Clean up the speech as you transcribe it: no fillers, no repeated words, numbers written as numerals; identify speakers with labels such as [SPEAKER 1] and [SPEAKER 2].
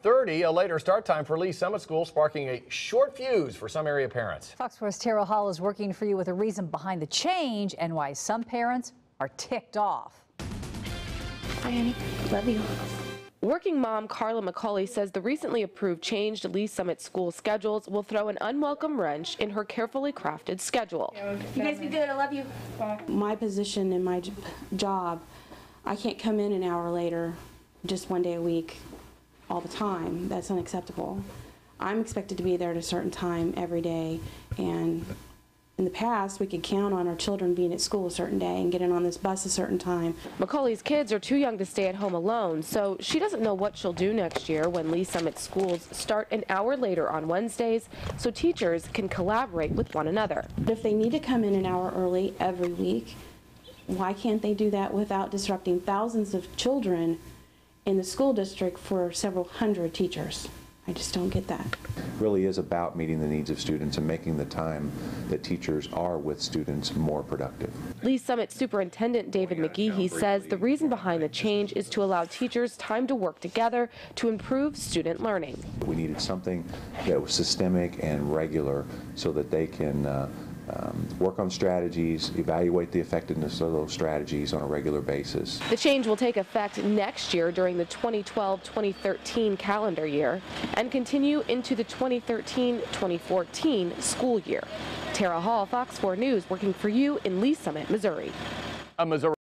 [SPEAKER 1] 5:30, a later start time for Lee Summit School, sparking a short fuse for some area parents.
[SPEAKER 2] Fox 4's Tara Hall is working for you with a reason behind the change and why some parents are ticked off.
[SPEAKER 3] Bye, honey. Love you.
[SPEAKER 4] Working mom Carla McCauley says the recently approved change to Lee Summit School schedules will throw an unwelcome wrench in her carefully crafted schedule.
[SPEAKER 3] You guys be good. I love you. Bye.
[SPEAKER 5] My position in my job, I can't come in an hour later, just one day a week, all the time. That's unacceptable. I'm expected to be there at a certain time every day, and in the past, we could count on our children being at school a certain day and getting on this bus a certain time.
[SPEAKER 4] McCauley's kids are too young to stay at home alone, so she doesn't know what she'll do next year when Lee Summit schools start an hour later on Wednesdays, so teachers can collaborate with one another.
[SPEAKER 5] But if they need to come in an hour early every week, why can't they do that without disrupting thousands of children in the school district for several hundred teachers? I just don't get that.
[SPEAKER 6] It really is about meeting the needs of students and making the time that teachers are with students more productive.
[SPEAKER 4] Lee Summit Superintendent David McGehee says the reason behind the change is to allow teachers time to work together to improve student learning.
[SPEAKER 6] We needed something that was systemic and regular so that they can work on strategies, evaluate the effectiveness of those strategies on a regular basis.
[SPEAKER 4] The change will take effect next year during the 2012-2013 calendar year and continue into the 2013-2014 school year. Tara Hall, Fox 4 News, working for you in Lee Summit, Missouri.
[SPEAKER 1] A Missouri